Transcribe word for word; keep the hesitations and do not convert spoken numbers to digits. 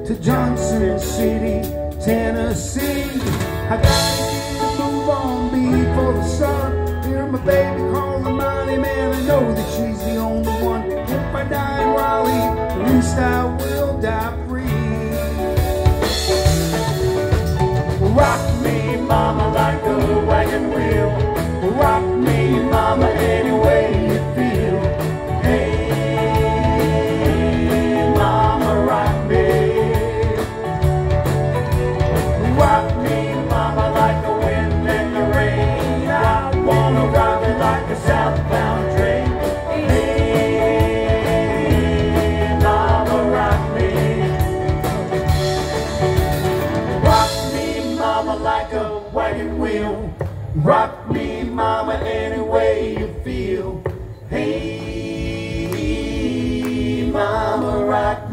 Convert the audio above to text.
to Johnson City, Tennessee. I gotta get a move on before the sun. Hear my baby call the mighty man. I know that she's the only one. If I die in Raleigh, at least I will die free. Rock me, mama, like a wagon wheel. Rock me, mama, any way you feel. Hey, mama, rock me. Rock me, mama, like the wind and the rain. I wanna rock it like a southbound train. Hey, mama, rock me. Rock me, mama, like a wagon wheel. Rock me, mama, any way you feel. Hey, mama, rock me.